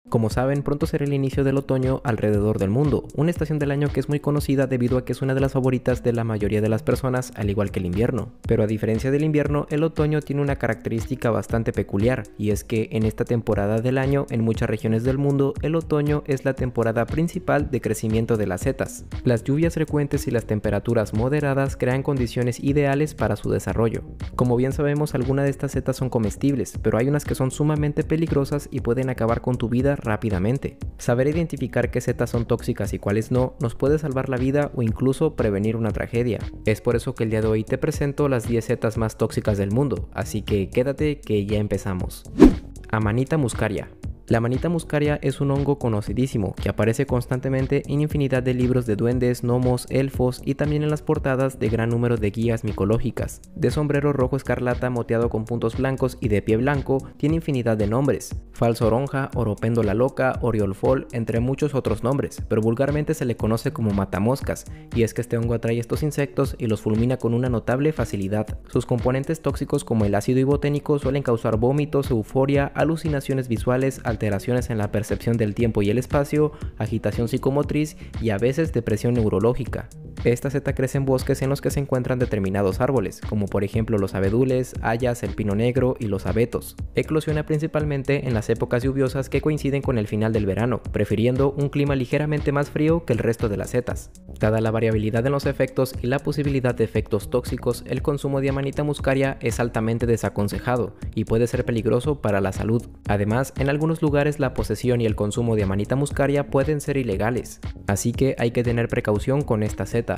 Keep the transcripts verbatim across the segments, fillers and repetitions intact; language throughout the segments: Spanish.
Como saben, pronto será el inicio del otoño alrededor del mundo, una estación del año que es muy conocida debido a que es una de las favoritas de la mayoría de las personas, al igual que el invierno. Pero a diferencia del invierno, el otoño tiene una característica bastante peculiar, y es que en esta temporada del año, en muchas regiones del mundo, el otoño es la temporada principal de crecimiento de las setas. Las lluvias frecuentes y las temperaturas moderadas crean condiciones ideales para su desarrollo. Como bien sabemos, algunas de estas setas son comestibles, pero hay unas que son sumamente peligrosas y pueden acabar con tu vida rápidamente. Saber identificar qué setas son tóxicas y cuáles no nos puede salvar la vida o incluso prevenir una tragedia. Es por eso que el día de hoy te presento las diez setas más tóxicas del mundo, así que quédate que ya empezamos. Amanita muscaria. La Amanita muscaria es un hongo conocidísimo que aparece constantemente en infinidad de libros de duendes, gnomos, elfos y también en las portadas de gran número de guías micológicas. De sombrero rojo escarlata moteado con puntos blancos y de pie blanco, tiene infinidad de nombres: falso oronja, oropéndola loca, oriolfol, entre muchos otros nombres, pero vulgarmente se le conoce como matamoscas, y es que este hongo atrae estos insectos y los fulmina con una notable facilidad. Sus componentes tóxicos como el ácido iboténico suelen causar vómitos, euforia, alucinaciones visuales, alteraciones en la percepción del tiempo y el espacio, agitación psicomotriz y a veces depresión neurológica. Esta seta crece en bosques en los que se encuentran determinados árboles, como por ejemplo los abedules, hayas, el pino negro y los abetos. Eclosiona principalmente en las épocas lluviosas que coinciden con el final del verano, prefiriendo un clima ligeramente más frío que el resto de las setas. Dada la variabilidad en los efectos y la posibilidad de efectos tóxicos, el consumo de Amanita muscaria es altamente desaconsejado y puede ser peligroso para la salud. Además, en algunos lugares la posesión y el consumo de Amanita muscaria pueden ser ilegales, así que hay que tener precaución con esta seta.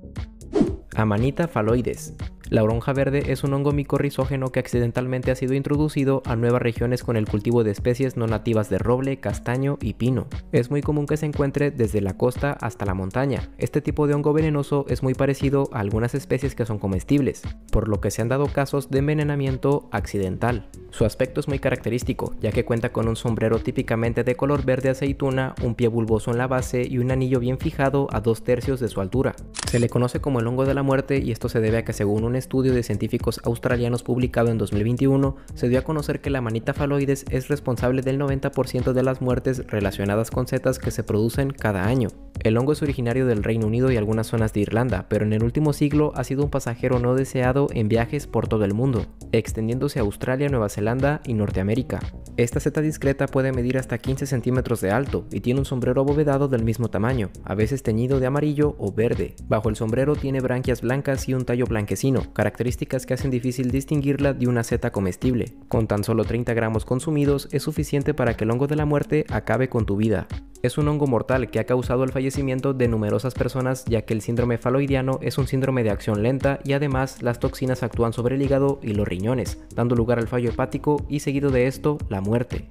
Amanita phalloides. La oronja verde es un hongo micorrizógeno que accidentalmente ha sido introducido a nuevas regiones con el cultivo de especies no nativas de roble, castaño y pino. Es muy común que se encuentre desde la costa hasta la montaña. Este tipo de hongo venenoso es muy parecido a algunas especies que son comestibles, por lo que se han dado casos de envenenamiento accidental. Su aspecto es muy característico, ya que cuenta con un sombrero típicamente de color verde aceituna, un pie bulboso en la base y un anillo bien fijado a dos tercios de su altura. Se le conoce como el hongo de la muerte, y esto se debe a que, según un estudio de científicos australianos publicado en dos mil veintiuno, se dio a conocer que la Amanita phalloides es responsable del noventa por ciento de las muertes relacionadas con setas que se producen cada año. El hongo es originario del Reino Unido y algunas zonas de Irlanda, pero en el último siglo ha sido un pasajero no deseado en viajes por todo el mundo, extendiéndose a Australia, Nueva Zelanda y Norteamérica. Esta seta discreta puede medir hasta quince centímetros de alto y tiene un sombrero abovedado del mismo tamaño, a veces teñido de amarillo o verde. Bajo el sombrero tiene branquias blancas y un tallo blanquecino, características que hacen difícil distinguirla de una seta comestible. Con tan solo treinta gramos consumidos es suficiente para que el hongo de la muerte acabe con tu vida. Es un hongo mortal que ha causado el fallecimiento de numerosas personas, ya que el síndrome phalloidiano es un síndrome de acción lenta y además las toxinas actúan sobre el hígado y los riñones, dando lugar al fallo hepático y seguido de esto la muerte.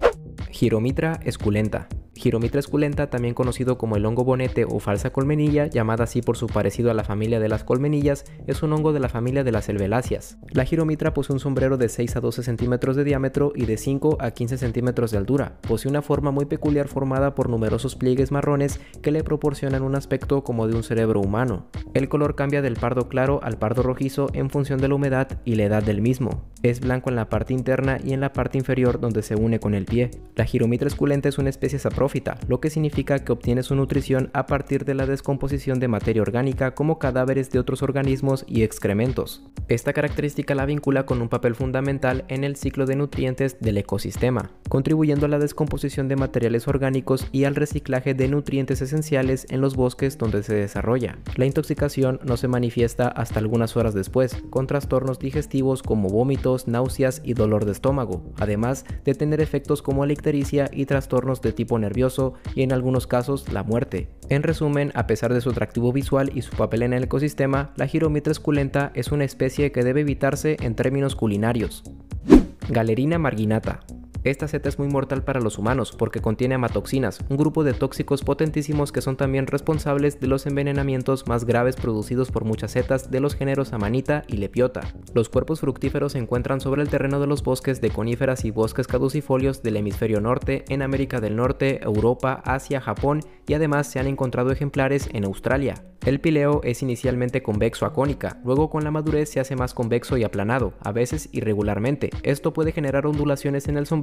Giromitra esculenta. Giromitra esculenta, también conocido como el hongo bonete o falsa colmenilla, llamada así por su parecido a la familia de las colmenillas, es un hongo de la familia de las helveláceas. La giromitra posee un sombrero de seis a doce centímetros de diámetro y de cinco a quince centímetros de altura. Posee una forma muy peculiar formada por numerosos pliegues marrones que le proporcionan un aspecto como de un cerebro humano. El color cambia del pardo claro al pardo rojizo en función de la humedad y la edad del mismo. Es blanco en la parte interna y en la parte inferior donde se une con el pie. La Giromitra esculenta es una especie saprófita, lo que significa que obtiene su nutrición a partir de la descomposición de materia orgánica como cadáveres de otros organismos y excrementos. Esta característica la vincula con un papel fundamental en el ciclo de nutrientes del ecosistema, contribuyendo a la descomposición de materiales orgánicos y al reciclaje de nutrientes esenciales en los bosques donde se desarrolla. La intoxicación no se manifiesta hasta algunas horas después, con trastornos digestivos como vómitos, náuseas y dolor de estómago, además de tener efectos como la ictericia y trastornos de tipo nervioso y en algunos casos la muerte. En resumen, a pesar de su atractivo visual y su papel en el ecosistema, la Giromitra esculenta es una especie que debe evitarse en términos culinarios. Galerina marginata. Esta seta es muy mortal para los humanos porque contiene amatoxinas, un grupo de tóxicos potentísimos que son también responsables de los envenenamientos más graves producidos por muchas setas de los géneros Amanita y Lepiota. Los cuerpos fructíferos se encuentran sobre el terreno de los bosques de coníferas y bosques caducifolios del hemisferio norte, en América del Norte, Europa, Asia, Japón y además se han encontrado ejemplares en Australia. El píleo es inicialmente convexo a cónica, luego con la madurez se hace más convexo y aplanado, a veces irregularmente. Esto puede generar ondulaciones en el sombrero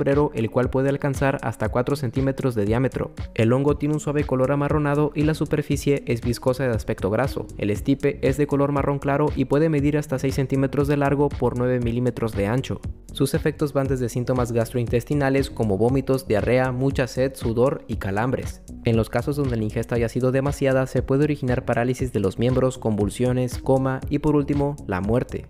sombrero, el cual puede alcanzar hasta cuatro centímetros de diámetro. El hongo tiene un suave color amarronado y la superficie es viscosa de aspecto graso. El estipe es de color marrón claro y puede medir hasta seis centímetros de largo por nueve milímetros de ancho. Sus efectos van desde síntomas gastrointestinales como vómitos, diarrea, mucha sed, sudor y calambres. En los casos donde la ingesta haya sido demasiada, se puede originar parálisis de los miembros, convulsiones, coma y por último, la muerte.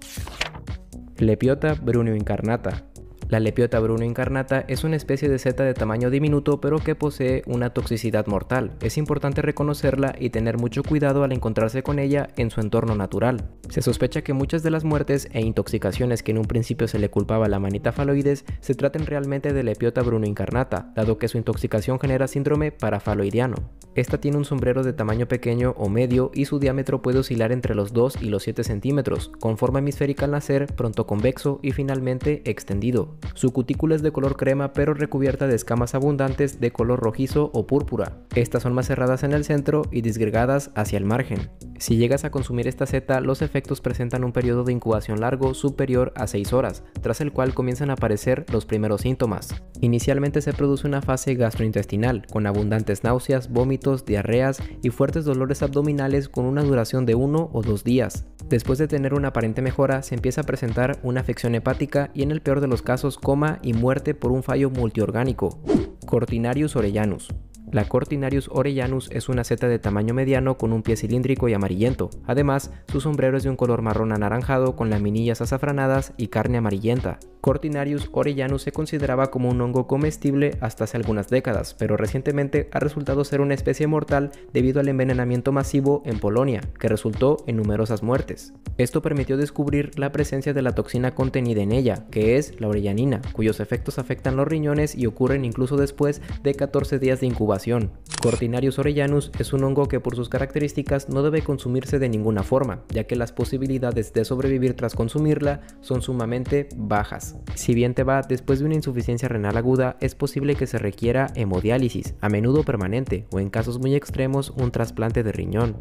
Lepiota bruneo incarnata. La Lepiota bruneo incarnata es una especie de seta de tamaño diminuto pero que posee una toxicidad mortal. Es importante reconocerla y tener mucho cuidado al encontrarse con ella en su entorno natural. Se sospecha que muchas de las muertes e intoxicaciones que en un principio se le culpaba a la Amanita phalloides se traten realmente de Lepiota bruneo incarnata, dado que su intoxicación genera síndrome parafaloidiano. Esta tiene un sombrero de tamaño pequeño o medio y su diámetro puede oscilar entre los dos y los siete centímetros, con forma hemisférica al nacer, pronto convexo y finalmente extendido. Su cutícula es de color crema pero recubierta de escamas abundantes de color rojizo o púrpura. Estas son más cerradas en el centro y disgregadas hacia el margen. Si llegas a consumir esta seta, los efectos presentan un periodo de incubación largo superior a seis horas, tras el cual comienzan a aparecer los primeros síntomas. Inicialmente se produce una fase gastrointestinal, con abundantes náuseas, vómitos, diarreas y fuertes dolores abdominales con una duración de uno o dos días. Después de tener una aparente mejora, se empieza a presentar una afección hepática y en el peor de los casos coma y muerte por un fallo multiorgánico. Cortinarius orellanus. La Cortinarius orellanus es una seta de tamaño mediano con un pie cilíndrico y amarillento. Además, su sombrero es de un color marrón anaranjado con laminillas azafranadas y carne amarillenta. Cortinarius orellanus se consideraba como un hongo comestible hasta hace algunas décadas, pero recientemente ha resultado ser una especie mortal debido al envenenamiento masivo en Polonia, que resultó en numerosas muertes. Esto permitió descubrir la presencia de la toxina contenida en ella, que es la orellanina, cuyos efectos afectan los riñones y ocurren incluso después de catorce días de incubación. Cortinarius orellanus es un hongo que por sus características no debe consumirse de ninguna forma, ya que las posibilidades de sobrevivir tras consumirla son sumamente bajas. Si bien te va después de una insuficiencia renal aguda, es posible que se requiera hemodiálisis, a menudo permanente, o en casos muy extremos un trasplante de riñón.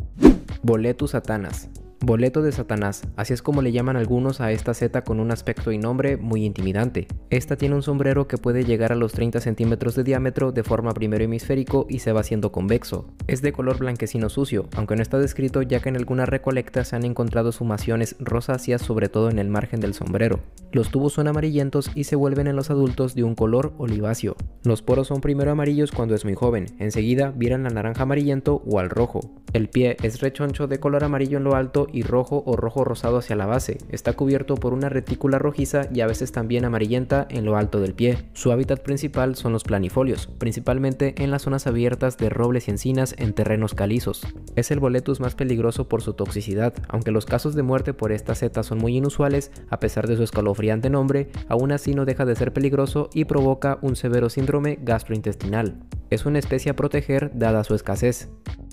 Boletus satanas. Boleto de Satanás, así es como le llaman algunos a esta seta con un aspecto y nombre muy intimidante. Esta tiene un sombrero que puede llegar a los treinta centímetros de diámetro de forma primero hemisférico y se va haciendo convexo. Es de color blanquecino sucio, aunque no está descrito ya que en algunas recolectas se han encontrado sumaciones rosáceas sobre todo en el margen del sombrero. Los tubos son amarillentos y se vuelven en los adultos de un color oliváceo. Los poros son primero amarillos cuando es muy joven, enseguida viran al naranja amarillento o al rojo. El pie es rechoncho de color amarillo en lo alto y rojo o rojo rosado hacia la base. Está cubierto por una retícula rojiza y a veces también amarillenta en lo alto del pie. Su hábitat principal son los planifolios, principalmente en las zonas abiertas de robles y encinas en terrenos calizos. Es el Boletus más peligroso por su toxicidad, aunque los casos de muerte por esta seta son muy inusuales, a pesar de su escalofriante nombre, aún así no deja de ser peligroso y provoca un severo síndrome gastrointestinal. Es una especie a proteger dada su escasez.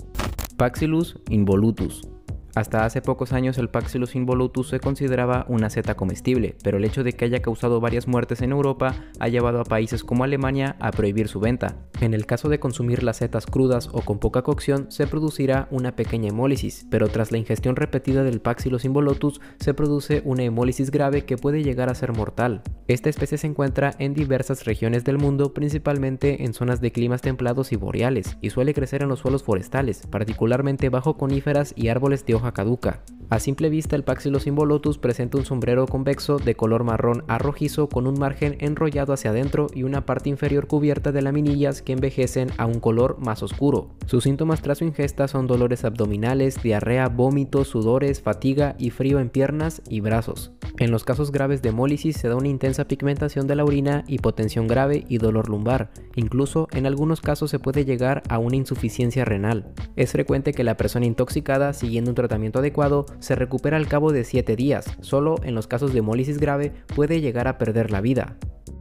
Paxillus involutus. Hasta hace pocos años el Paxillus involutus se consideraba una seta comestible, pero el hecho de que haya causado varias muertes en Europa ha llevado a países como Alemania a prohibir su venta. En el caso de consumir las setas crudas o con poca cocción se producirá una pequeña hemólisis, pero tras la ingestión repetida del Paxillus involutus se produce una hemólisis grave que puede llegar a ser mortal. Esta especie se encuentra en diversas regiones del mundo, principalmente en zonas de climas templados y boreales, y suele crecer en los suelos forestales, particularmente bajo coníferas y árboles de hoja caduca. A simple vista el Paxillus involutus presenta un sombrero convexo de color marrón a rojizo con un margen enrollado hacia adentro y una parte inferior cubierta de laminillas que envejecen a un color más oscuro. Sus síntomas tras su ingesta son dolores abdominales, diarrea, vómitos, sudores, fatiga y frío en piernas y brazos. En los casos graves de hemólisis se da una intensa pigmentación de la orina, hipotensión grave y dolor lumbar. Incluso en algunos casos se puede llegar a una insuficiencia renal. Es frecuente que la persona intoxicada, siguiendo un tratamiento adecuado, se recupera al cabo de siete días. Solo en los casos de hemólisis grave puede llegar a perder la vida.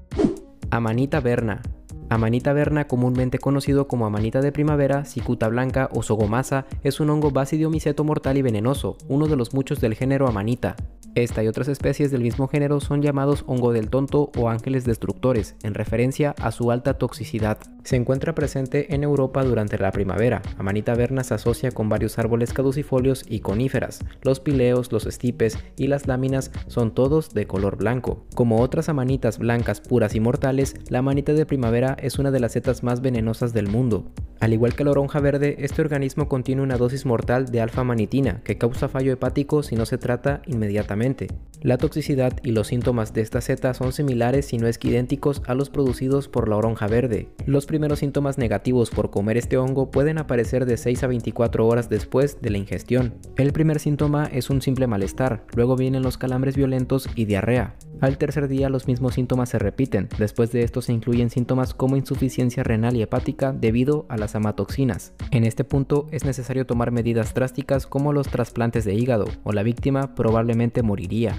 Amanita verna. Amanita verna, comúnmente conocido como amanita de primavera, cicuta blanca o sogomasa, es un hongo basidiomiceto mortal y venenoso, uno de los muchos del género Amanita. Esta y otras especies del mismo género son llamados hongo del tonto o ángeles destructores, en referencia a su alta toxicidad. Se encuentra presente en Europa durante la primavera. Amanita verna se asocia con varios árboles caducifolios y coníferas. Los pileos, los estipes y las láminas son todos de color blanco. Como otras amanitas blancas puras y mortales, la amanita de primavera es una de las setas más venenosas del mundo. Al igual que la oronja verde, este organismo contiene una dosis mortal de alfa-amanitina que causa fallo hepático si no se trata inmediatamente. La toxicidad y los síntomas de esta seta son similares si no es que idénticos a los producidos por la oronja verde. Los primeros síntomas negativos por comer este hongo pueden aparecer de seis a veinticuatro horas después de la ingestión. El primer síntoma es un simple malestar, luego vienen los calambres violentos y diarrea. Al tercer día los mismos síntomas se repiten, después de esto se incluyen síntomas como insuficiencia renal y hepática debido a las amatoxinas. En este punto es necesario tomar medidas drásticas como los trasplantes de hígado, o la víctima probablemente moriría.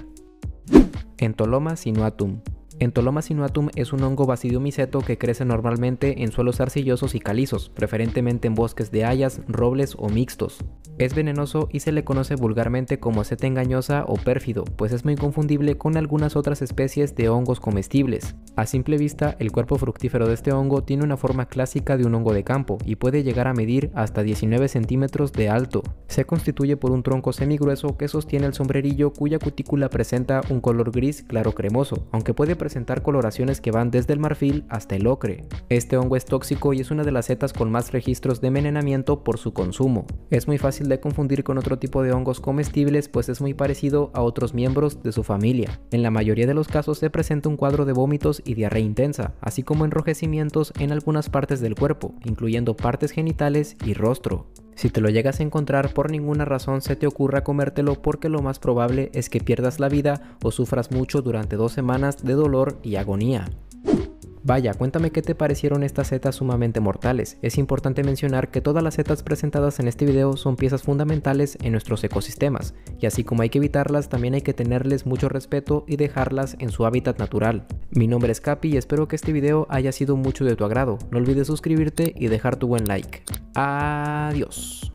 Entoloma sinuatum. Entoloma sinuatum es un hongo basidiomyceto que crece normalmente en suelos arcillosos y calizos, preferentemente en bosques de hayas, robles o mixtos. Es venenoso y se le conoce vulgarmente como seta engañosa o pérfido, pues es muy confundible con algunas otras especies de hongos comestibles. A simple vista, el cuerpo fructífero de este hongo tiene una forma clásica de un hongo de campo y puede llegar a medir hasta diecinueve centímetros de alto. Se constituye por un tronco semigrueso que sostiene el sombrerillo cuya cutícula presenta un color gris claro cremoso, aunque puede presentar coloraciones que van desde el marfil hasta el ocre. Este hongo es tóxico y es una de las setas con más registros de envenenamiento por su consumo. Es muy fácil de confundir con otro tipo de hongos comestibles, pues es muy parecido a otros miembros de su familia. En la mayoría de los casos se presenta un cuadro de vómitos y diarrea intensa, así como enrojecimientos en algunas partes del cuerpo, incluyendo partes genitales y rostro. Si te lo llegas a encontrar, por ninguna razón se te ocurra comértelo, porque lo más probable es que pierdas la vida o sufras mucho durante dos semanas de dolor y agonía. Vaya, cuéntame qué te parecieron estas setas sumamente mortales. Es importante mencionar que todas las setas presentadas en este video son piezas fundamentales en nuestros ecosistemas, y así como hay que evitarlas, también hay que tenerles mucho respeto y dejarlas en su hábitat natural. Mi nombre es Capi y espero que este video haya sido mucho de tu agrado. No olvides suscribirte y dejar tu buen like. Adiós.